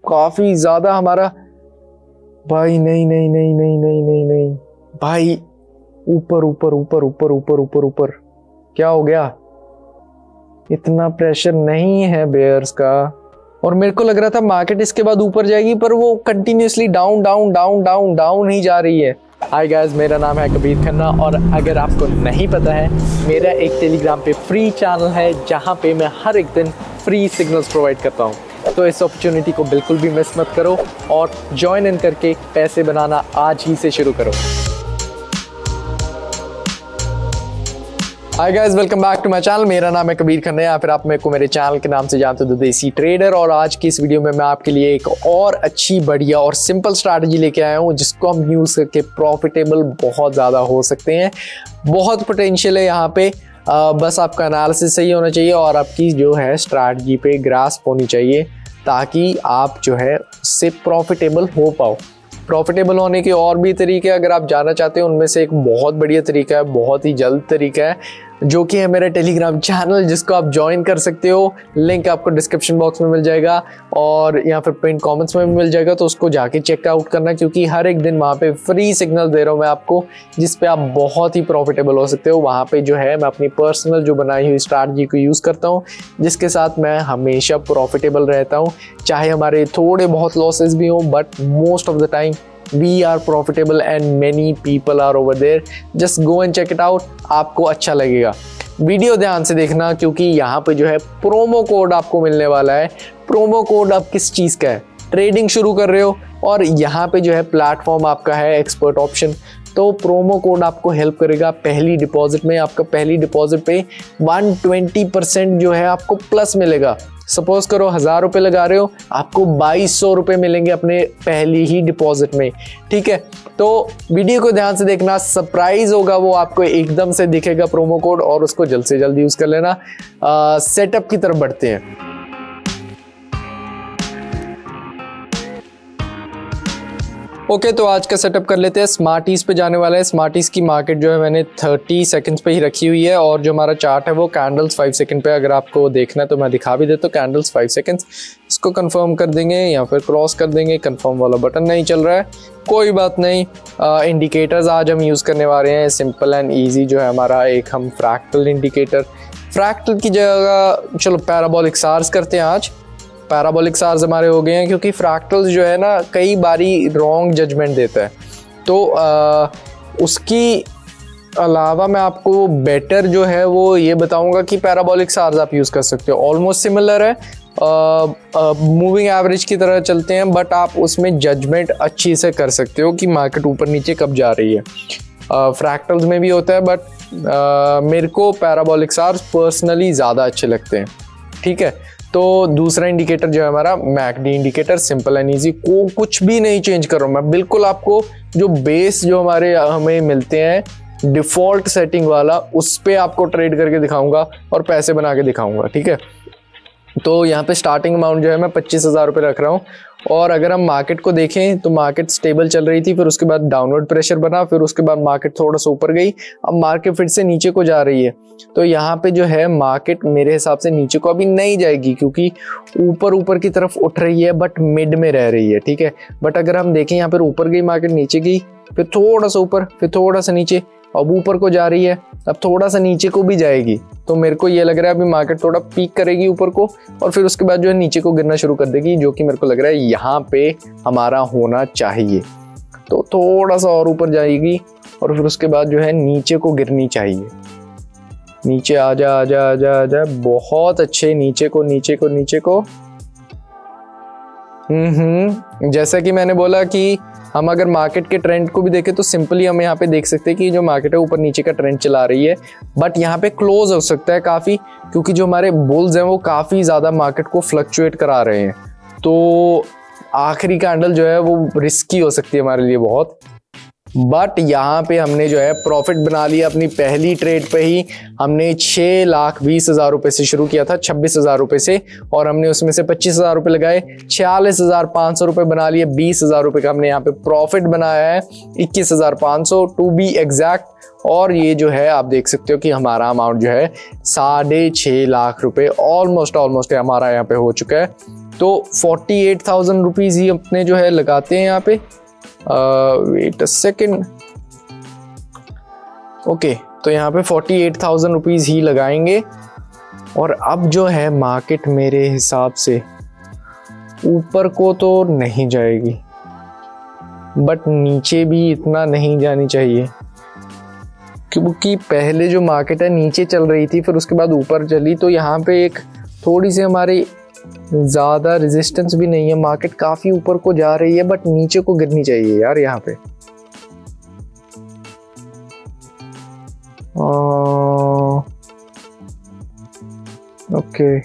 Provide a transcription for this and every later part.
काफी ज्यादा हमारा भाई नहीं नहीं नहीं नहीं नहीं नहीं नहीं भाई, ऊपर ऊपर ऊपर ऊपर ऊपर ऊपर ऊपर क्या हो गया? इतना प्रेशर नहीं है बेयर्स का, और मेरे को लग रहा था मार्केट इसके बाद ऊपर जाएगी, पर वो continuously down down down down down ही जा रही है। हाय गाइस, मेरा नाम है कबीर खन्ना, और अगर आपको नहीं पता है, मेरा एक टेलीग्राम पे फ्री चैनल है जहाँ पे मैं हर एक दिन फ्री सिग्नल्स प्रोवाइड करता हूँ। तो इस अपॉर्चुनिटी को बिल्कुल भी मिस मत करो और ज्वाइन इन करके पैसे बनाना आज ही से शुरू करो। Hi guys, welcome back to my channel. मेरा नाम है कबीर खन्ना, या फिर आप मेरे को मेरे चैनल के नाम से जानते हो, द देसी ट्रेडर। और आज की इस वीडियो में मैं आपके लिए एक और अच्छी, बढ़िया और सिंपल स्ट्रैटेजी लेके आया हूँ जिसको हम यूज करके प्रॉफिटेबल बहुत ज़्यादा हो सकते हैं। बहुत पोटेंशियल है यहाँ पे, बस आपका एनालिसिस सही होना चाहिए और आपकी जो है स्ट्रैटेजी पे ग्रास्प होनी चाहिए, ताकि आप जो है उससे प्रॉफिटेबल हो पाओ। प्रॉफिटेबल होने के और भी तरीके अगर आप जानना चाहते हो, उनमें से एक बहुत बढ़िया तरीका है, बहुत ही जल्द तरीका है, जो कि है मेरा टेलीग्राम चैनल, जिसको आप ज्वाइन कर सकते हो। लिंक आपको डिस्क्रिप्शन बॉक्स में मिल जाएगा और या फिर पिन कमेंट्स में भी मिल जाएगा, तो उसको जाके चेकआउट करना, क्योंकि हर एक दिन वहाँ पे फ्री सिग्नल दे रहा हूँ मैं आपको, जिस पे आप बहुत ही प्रॉफिटेबल हो सकते हो। वहाँ पे जो है मैं अपनी पर्सनल जो बनाई हुई स्ट्रैटेजी को यूज़ करता हूँ, जिसके साथ मैं हमेशा प्रॉफिटेबल रहता हूँ, चाहे हमारे थोड़े बहुत लॉसेस भी हों, but most of the time we are profitable and many people are over there. Just go and check it out, आपको अच्छा लगेगा। वीडियो ध्यान से देखना, क्योंकि यहाँ पे जो है प्रोमो कोड आपको मिलने वाला है। प्रोमो कोड आप किस चीज़ का है? ट्रेडिंग शुरू कर रहे हो और यहाँ पे जो है प्लेटफॉर्म आपका है एक्सपर्ट ऑप्शन, तो प्रोमो कोड आपको हेल्प करेगा पहली डिपॉजिट में। आपका पहली डिपॉजिट पे 120% जो है आपको प्लस मिलेगा। सपोज करो 1000 रुपये लगा रहे हो, आपको 2200 रुपये मिलेंगे अपने पहली ही डिपॉजिट में। ठीक है, तो वीडियो को ध्यान से देखना, सरप्राइज होगा वो आपको एकदम से दिखेगा प्रोमो कोड, और उसको जल्द से जल्द यूज कर लेना। सेटअप की तरफ बढ़ते हैं। ओके, तो आज का सेटअप कर लेते हैं। स्मार्टीज पे जाने वाला है। स्मार्टीज की मार्केट जो है मैंने 30 सेकंड्स पे ही रखी हुई है, और जो हमारा चार्ट है वो कैंडल्स 5 सेकंड पे। अगर आपको देखना है तो मैं दिखा भी देता हूँ। कैंडल्स 5 सेकंड्स, इसको कंफर्म कर देंगे या फिर क्रॉस कर देंगे। कंफर्म वाला बटन नहीं चल रहा है, कोई बात नहीं। इंडिकेटर्स आज हम यूज़ करने वाले हैं, सिंपल एंड ईजी जो है हमारा एक हम फ्रैक्टल इंडिकेटर। फ्रैक्टल की जगह चलो पैराबोलिक सार्स करते हैं आज। पैराबोलिक सार्स हमारे हो गए हैं, क्योंकि फ्रैक्टल्स जो है ना कई बारी रॉन्ग जजमेंट देता है, तो उसकी अलावा मैं आपको बेटर जो है वो ये बताऊंगा कि पैराबोलिक सार्स आप यूज़ कर सकते हो। ऑलमोस्ट सिमिलर है, मूविंग एवरेज की तरह चलते हैं, बट आप उसमें जजमेंट अच्छी से कर सकते हो कि मार्केट ऊपर नीचे कब जा रही है। फ्रैक्टल्स में भी होता है, बट मेरे को पैराबोलिक सार्स पर्सनली ज़्यादा अच्छे लगते हैं। ठीक है, तो दूसरा इंडिकेटर जो है हमारा MACD indicator, simple and easy, को कुछ भी नहीं चेंज कर रहा हूँ मैं। बिल्कुल आपको जो बेस जो हमें मिलते हैं डिफ़ॉल्ट सेटिंग वाला, उस पर आपको ट्रेड करके दिखाऊंगा और पैसे बना के दिखाऊंगा। ठीक है, तो यहाँ पे स्टार्टिंग अमाउंट जो है मैं 25,000 रुपये रख रहा हूँ। और अगर हम मार्केट को देखें तो मार्केट स्टेबल चल रही थी, फिर उसके बाद डाउनवर्ड प्रेशर बना, फिर उसके बाद मार्केट थोड़ा सा ऊपर गई, अब मार्केट फिर से नीचे को जा रही है। तो यहाँ पे जो है मार्केट मेरे हिसाब से नीचे को अभी नहीं जाएगी, क्योंकि ऊपर ऊपर की तरफ उठ रही है, बट मिड में रह रही है। ठीक है, बट अगर हम देखें यहाँ पर ऊपर गई मार्केट, नीचे गई, फिर थोड़ा सा ऊपर, फिर थोड़ा सा नीचे, अब ऊपर को जा रही है, अब थोड़ा सा नीचे को भी जाएगी। तो मेरे को ये लग रहा है अभी मार्केट थोड़ा पीक करेगी ऊपर को, और फिर उसके बाद जो है नीचे को गिरना शुरू कर देगी, जो कि मेरे को लग रहा है यहाँ पे हमारा होना चाहिए। तो थोड़ा सा और ऊपर जाएगी और फिर उसके बाद जो है नीचे को गिरनी चाहिए। नीचे आजा आजा आजा आजा, बहुत अच्छे, नीचे को नीचे को नीचे को। जैसा कि मैंने बोला कि हम अगर मार्केट के ट्रेंड को भी देखें तो सिंपली हम यहाँ पे देख सकते हैं कि जो मार्केट है ऊपर नीचे का ट्रेंड चला रही है, बट यहाँ पे क्लोज हो सकता है काफ़ी, क्योंकि जो हमारे बुल्स हैं वो काफ़ी ज़्यादा मार्केट को फ्लक्चुएट करा रहे हैं। तो आखिरी कैंडल जो है वो रिस्की हो सकती है हमारे लिए बहुत, बट यहाँ पे हमने जो है प्रॉफिट बना लिया अपनी पहली ट्रेड पे ही। हमने 6,20,000 रुपये से शुरू किया था, 26,000 रुपये से, और हमने उसमें से 25,000 रुपये लगाए, 46,500 रुपये बना लिए। 20,000 रुपये का हमने यहाँ पे प्रॉफिट बनाया है, 21,500 टू बी एग्जैक्ट। और ये जो है आप देख सकते हो कि हमारा अमाउंट जो है 6.5 लाख रुपये ऑलमोस्ट हमारा यहाँ पे हो चुका है। तो 48,000 रुपीज़ ही अपने जो है लगाते हैं यहाँ पे। वेट अ सेकेंड, ओके, तो यहाँ पे 48,000 रुपीज़ ही लगाएंगे। और अब जो है मार्केट मेरे हिसाब से ऊपर को तो नहीं जाएगी, बट नीचे भी इतना नहीं जानी चाहिए, क्योंकि पहले जो मार्केट है नीचे चल रही थी, फिर उसके बाद ऊपर चली, तो यहाँ पे एक थोड़ी सी हमारी ज़्यादा रेजिस्टेंस भी नहीं है। मार्केट काफ़ी ऊपर को जा रही है, बट नीचे को गिरनी चाहिए यार यहाँ पे। ओके,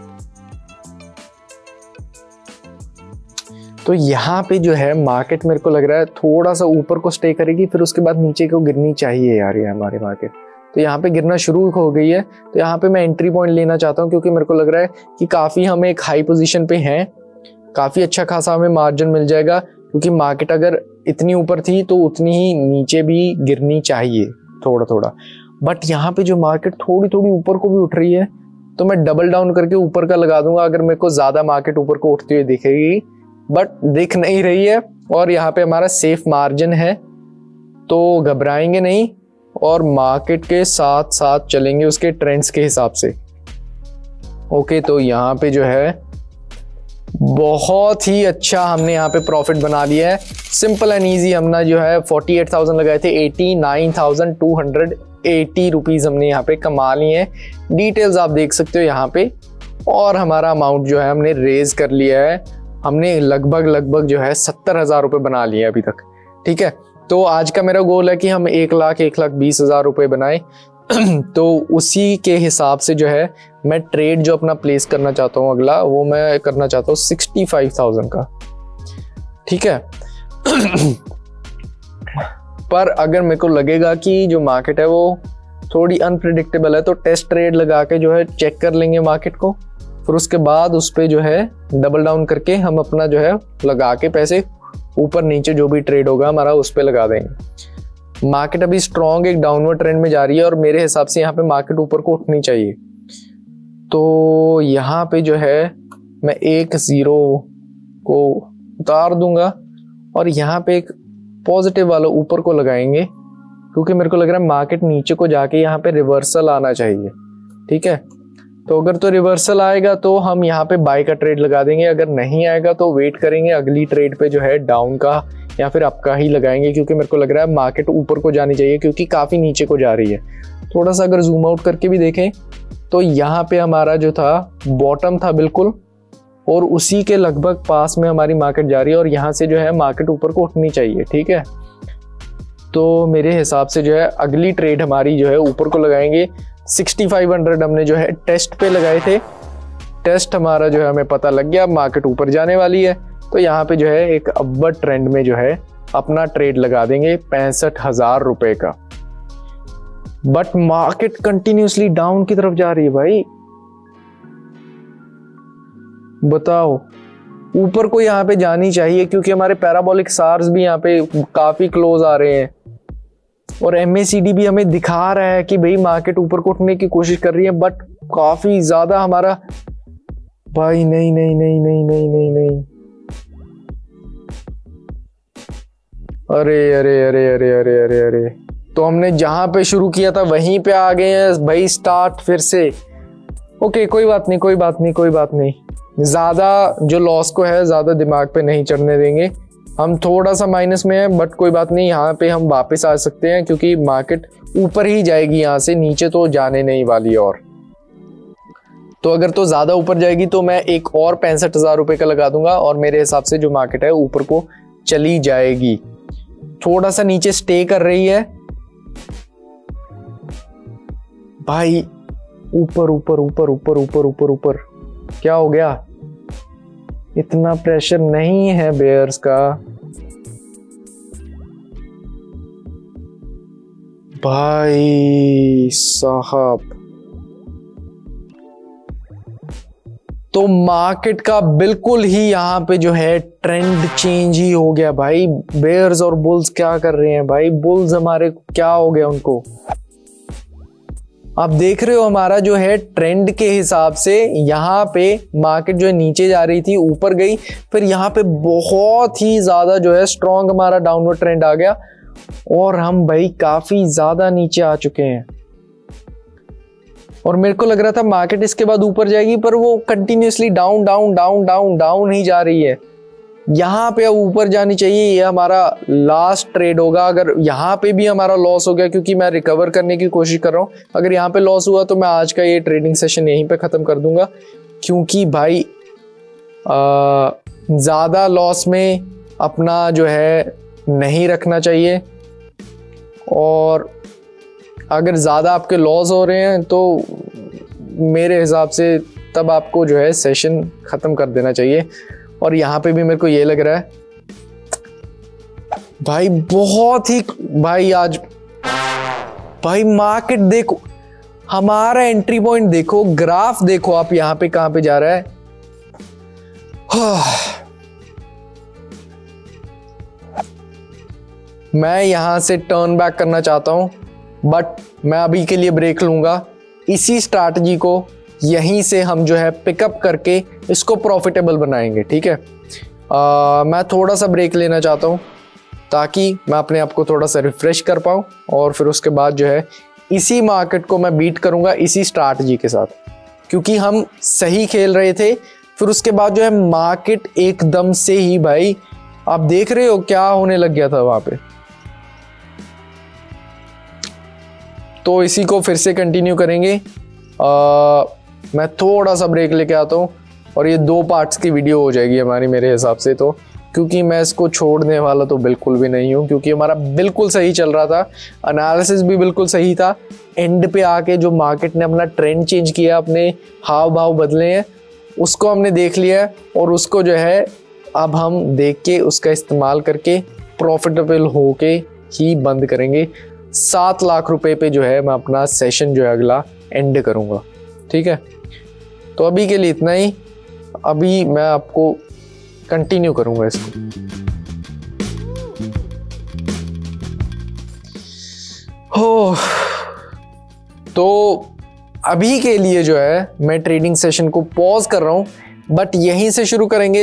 तो यहाँ पे जो है मार्केट मेरे को लग रहा है थोड़ा सा ऊपर को स्टे करेगी, फिर उसके बाद नीचे को गिरनी चाहिए यार ये हमारी मार्केट। तो यहाँ पे गिरना शुरू हो गई है, तो यहाँ पे मैं एंट्री पॉइंट लेना चाहता हूँ, क्योंकि मेरे को लग रहा है कि काफ़ी हम एक हाई पोजीशन पे हैं, काफ़ी अच्छा खासा हमें मार्जिन मिल जाएगा, क्योंकि मार्केट अगर इतनी ऊपर थी तो उतनी ही नीचे भी गिरनी चाहिए थोड़ा थोड़ा। बट यहाँ पे जो मार्केट थोड़ी थोड़ी ऊपर को भी उठ रही है, तो मैं डबल डाउन करके ऊपर का लगा दूंगा अगर मेरे को ज़्यादा मार्केट ऊपर को उठती हुई दिखेगी, बट दिख नहीं रही है और यहाँ पे हमारा सेफ मार्जिन है, तो घबराएंगे नहीं और मार्केट के साथ साथ चलेंगे उसके ट्रेंड्स के हिसाब से। ओके, तो यहाँ पे जो है बहुत ही अच्छा हमने यहाँ पे प्रॉफिट बना लिया है, सिंपल एंड ईजी। हमने जो है 48,000 लगाए थे, 89,280 रुपीज़ हमने यहाँ पे कमा लिए हैं। डिटेल्स आप देख सकते हो यहाँ पे, और हमारा अमाउंट जो है हमने रेज कर लिया है, हमने लगभग जो है 70,000 रुपये बना लिए अभी तक। ठीक है, तो आज का मेरा गोल है कि हम 1,20,000 रुपये बनाए। तो उसी के हिसाब से जो है मैं ट्रेड जो अपना प्लेस करना चाहता हूँ अगला, वो मैं करना चाहता हूँ 65,000 का। ठीक है पर अगर मेरे को लगेगा कि जो मार्केट है वो थोड़ी अनप्रिडिक्टेबल है, तो टेस्ट ट्रेड लगा के जो है चेक कर लेंगे मार्केट को, फिर उसके बाद उस पर जो है डबल डाउन करके हम अपना जो है लगा के पैसे ऊपर नीचे जो भी ट्रेड होगा हमारा उस पर लगा देंगे। मार्केट अभी स्ट्रॉन्ग एक डाउनवर्ड ट्रेंड में जा रही है, और मेरे हिसाब से यहाँ पे मार्केट ऊपर को उठनी चाहिए। तो यहाँ पे जो है मैं एक 0 को उतार दूंगा और यहाँ पे एक पॉजिटिव वाला ऊपर को लगाएंगे, क्योंकि मेरे को लग रहा है मार्केट नीचे को जाके यहाँ पे रिवर्सल आना चाहिए। ठीक है, तो अगर तो रिवर्सल आएगा तो हम यहाँ पे बाय का ट्रेड लगा देंगे, अगर नहीं आएगा तो वेट करेंगे अगली ट्रेड पे जो है डाउन का या फिर अप का ही लगाएंगे, क्योंकि मेरे को लग रहा है मार्केट ऊपर को जानी चाहिए, क्योंकि काफ़ी नीचे को जा रही है। थोड़ा सा अगर जूम आउट करके भी देखें तो यहाँ पे हमारा जो था बॉटम था बिल्कुल, और उसी के लगभग पास में हमारी मार्केट जा रही है, और यहाँ से जो है मार्केट ऊपर को उठनी चाहिए। ठीक है, तो मेरे हिसाब से जो है अगली ट्रेड हमारी जो है ऊपर को लगाएंगे। 6500 हमने जो है टेस्ट पे लगाए थे, टेस्ट हमारा जो है हमें पता लग गया मार्केट ऊपर जाने वाली है, तो यहाँ पे जो है एक अपवर्ड ट्रेंड में जो है अपना ट्रेड लगा देंगे 65,000 रुपए का। बट मार्केट कंटिन्यूसली डाउन की तरफ जा रही है भाई, बताओ ऊपर को यहाँ पे जानी चाहिए, क्योंकि हमारे पैराबोलिक सार्स भी यहाँ पे काफी क्लोज आ रहे हैं, और MACD भी हमें दिखा रहा है कि भाई मार्केट ऊपर को उठने की कोशिश कर रही है, बट काफी ज्यादा हमारा भाई नहीं नहीं नहीं नहीं नहीं नहीं नहीं अरे अरे अरे अरे अरे अरे अरे, तो हमने जहां पे शुरू किया था वहीं पे आ गए हैं भाई, स्टार्ट फिर से। ओके, कोई बात नहीं कोई बात नहीं कोई बात नहीं, ज्यादा जो लॉस को है ज्यादा दिमाग पे नहीं चढ़ने देंगे। हम थोड़ा सा माइनस में है, बट कोई बात नहीं, यहाँ पे हम वापस आ सकते हैं, क्योंकि मार्केट ऊपर ही जाएगी, यहाँ से नीचे तो जाने नहीं वाली। और तो अगर तो ज्यादा ऊपर जाएगी तो मैं एक और 65,000 रुपए का लगा दूंगा, और मेरे हिसाब से जो मार्केट है ऊपर को चली जाएगी। थोड़ा सा नीचे स्टे कर रही है भाई, ऊपर ऊपर ऊपर ऊपर ऊपर ऊपर ऊपर, क्या हो गया? इतना प्रेशर नहीं है बेयर्स का भाई साहब। तो मार्केट का बिल्कुल ही यहाँ पे जो है ट्रेंड चेंज ही हो गया भाई। बेयर्स और बुल्स क्या कर रहे हैं भाई? बुल्स हमारे क्या हो गया उनको? आप देख रहे हो हमारा जो है ट्रेंड के हिसाब से यहाँ पे मार्केट जो है नीचे जा रही थी, ऊपर गई, फिर यहाँ पे बहुत ही ज्यादा जो है स्ट्रॉन्ग हमारा डाउनवर्ड ट्रेंड आ गया और हम भाई काफी ज्यादा नीचे आ चुके हैं। और मेरे को लग रहा था मार्केट इसके बाद ऊपर जाएगी, पर वो continuously down down down down down ही जा रही है। यहाँ पे अब ऊपर जानी चाहिए, ये हमारा लास्ट ट्रेड होगा। अगर यहाँ पे भी हमारा लॉस हो गया, क्योंकि मैं रिकवर करने की कोशिश कर रहा हूँ, अगर यहाँ पे लॉस हुआ तो मैं आज का ये ट्रेडिंग सेशन यहीं पे खत्म कर दूंगा, क्योंकि भाई ज़्यादा लॉस में अपना जो है नहीं रखना चाहिए। और अगर ज़्यादा आपके लॉस हो रहे हैं तो मेरे हिसाब से तब आपको जो है सेशन ख़त्म कर देना चाहिए। और यहाँ पे भी मेरे को ये लग रहा है भाई बहुत ही, भाई आज भाई मार्केट देखो, हमारा एंट्री पॉइंट देखो, ग्राफ देखो आप यहाँ पे कहाँ पे जा रहा है। मैं यहां से टर्न बैक करना चाहता हूं, बट मैं अभी के लिए ब्रेक लूंगा। इसी स्ट्रैटेजी को यहीं से हम जो है पिकअप करके इसको प्रॉफिटेबल बनाएंगे, ठीक है। मैं थोड़ा सा ब्रेक लेना चाहता हूं ताकि मैं अपने आप को थोड़ा सा रिफ्रेश कर पाऊं, और फिर उसके बाद जो है इसी मार्केट को मैं बीट करूंगा इसी स्ट्रैटेजी के साथ, क्योंकि हम सही खेल रहे थे। फिर उसके बाद जो है मार्केट एकदम से ही भाई आप देख रहे हो क्या होने लग गया था वहां पे। तो इसी को फिर से कंटिन्यू करेंगे। मैं थोड़ा सा ब्रेक लेके आता हूँ और ये 2 पार्ट्स की वीडियो हो जाएगी हमारी मेरे हिसाब से, तो क्योंकि मैं इसको छोड़ने वाला तो बिल्कुल भी नहीं हूँ, क्योंकि हमारा बिल्कुल सही चल रहा था, एनालिसिस भी बिल्कुल सही था। एंड पे आके जो मार्केट ने अपना ट्रेंड चेंज किया, अपने हाव भाव बदले हैं, उसको हमने देख लिया है और उसको जो है अब हम देख के उसका इस्तेमाल करके प्रॉफिटेबल होके ही बंद करेंगे। 7 लाख रुपए पे जो है मैं अपना सेशन जो है अगला एंड करूँगा, ठीक है। तो अभी के लिए इतना ही, अभी मैं आपको कंटिन्यू करूंगा इसको। हो तो अभी के लिए जो है मैं ट्रेडिंग सेशन को पॉज कर रहा हूं, बट यहीं से शुरू करेंगे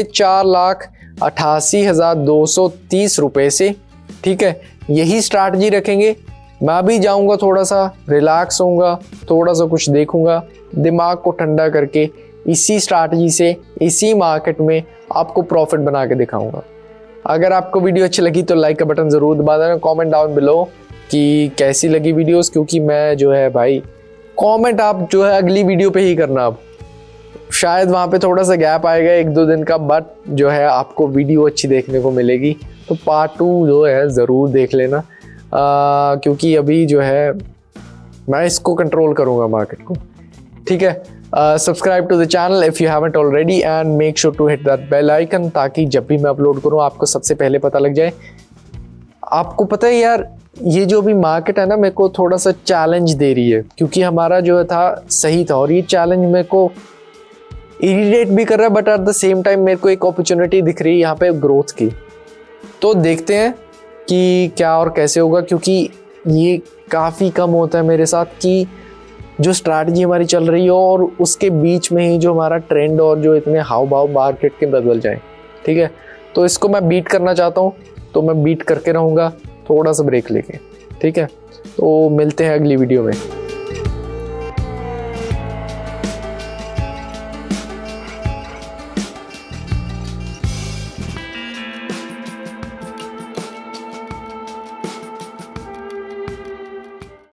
4,88,230 रुपए से, ठीक है। यही स्ट्रैटेजी रखेंगे। मैं भी जाऊंगा, थोड़ा सा रिलैक्स होऊंगा, थोड़ा सा कुछ देखूंगा, दिमाग को ठंडा करके इसी स्ट्रैटेजी से इसी मार्केट में आपको प्रॉफिट बना के दिखाऊंगा। अगर आपको वीडियो अच्छी लगी तो लाइक का बटन ज़रूर दबा देना, कमेंट डाउन बिलो कि कैसी लगी वीडियोस, क्योंकि मैं जो है भाई कमेंट आप जो है अगली वीडियो पे ही करना। अब शायद वहाँ पे थोड़ा सा गैप आएगा 1-2 दिन का, बट जो है आपको वीडियो अच्छी देखने को मिलेगी, तो पार्ट 2 जो है ज़रूर देख लेना, क्योंकि अभी जो है मैं इसको कंट्रोल करूँगा मार्केट को, ठीक है। Subscribe to the channel if you haven't already and make sure to hit that bell icon, ताकि जब भी मैं अपलोड करूँ आपको सबसे पहले पता लग जाए। आपको पता है यार, ये जो भी मार्केट है ना, मेरे को थोड़ा सा चैलेंज दे रही है, क्योंकि हमारा जो था सही था, और ये चैलेंज मेरे को इरिटेट भी कर रहा है, but at the same time मेरे को एक अपॉर्चुनिटी दिख रही है यहाँ पे ग्रोथ की। तो देखते हैं कि क्या और कैसे होगा, क्योंकि ये काफ़ी कम होता है मेरे साथ कि जो स्ट्रैटेजी हमारी चल रही हो और उसके बीच में ही जो हमारा ट्रेंड और जो इतने हाव भाव मार्केट के बदल जाए, ठीक है। तो इसको मैं बीट करना चाहता हूँ, तो मैं बीट करके रहूँगा थोड़ा सा ब्रेक लेके, ठीक है। तो मिलते हैं अगली वीडियो में।